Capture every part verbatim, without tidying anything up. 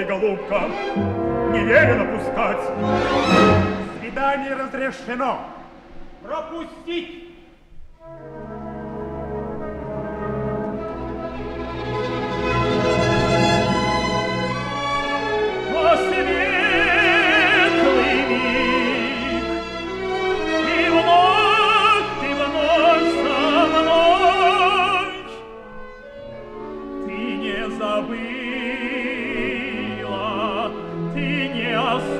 голубка, не велено пускать. Свидание разрешено. Пропустить! Забыла, ты не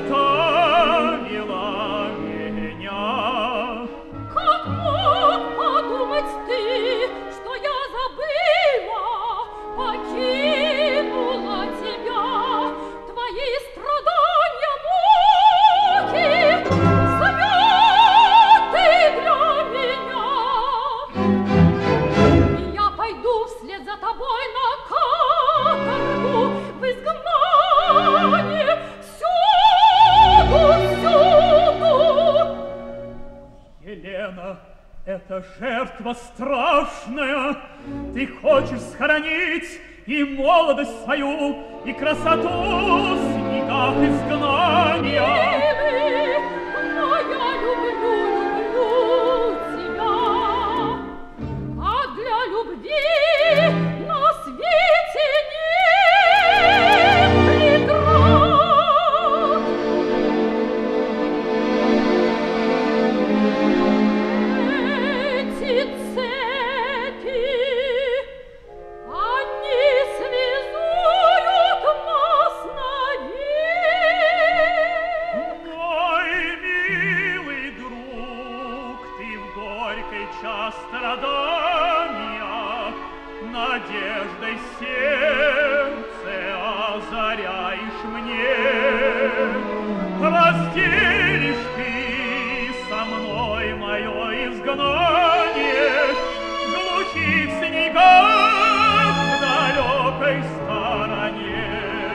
оставила меня. Как мог подумать ты, что я забыла, покинула тебя, твои страдания, муки, святы для меня. И я пойду вслед за тобой на каторгу, в изгнание, всюду, всюду. Елена, это жертва страшная. Ты хочешь схоронить и молодость свою, и красоту в снегах изгнания. Милый, но я люблю, люблю тебя, а для любви на свете нет преград. Эти цепи, они связуют нас навек. Мой милый друг, ты в горький час страдания надеждой сердце озаряешь мне. Разделишь ты со мной мое изгнание в глухих снегах в далекой стороне.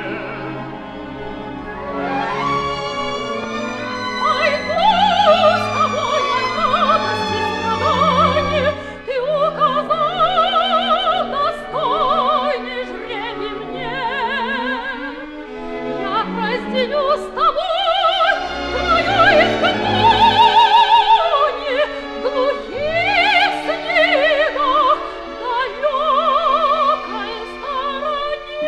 Пойду с тобой на радость и страдание, ты указал достойный жребий мне. Я разделю с тобой твое изгнание в глухих снегах в далекой стороне.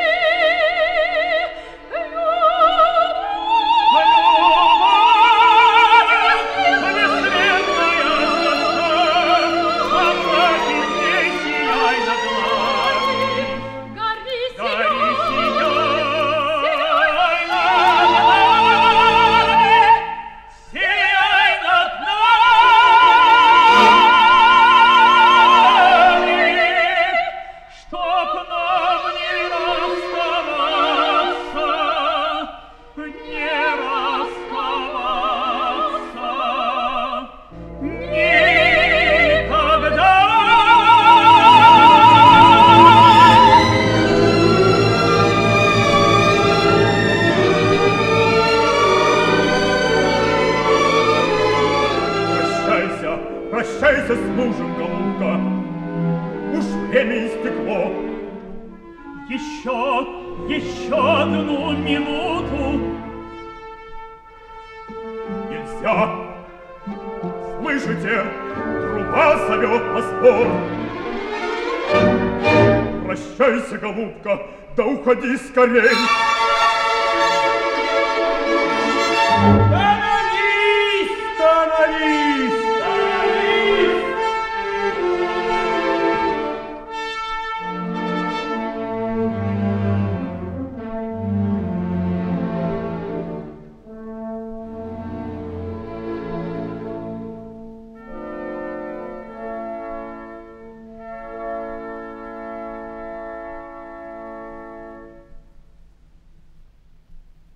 Прощайся с мужем, голубка, уж время истекло. Еще, еще одну минуту. Нельзя. Слышите, труба зовет на спор. Прощайся, голубка, да уходи скорей.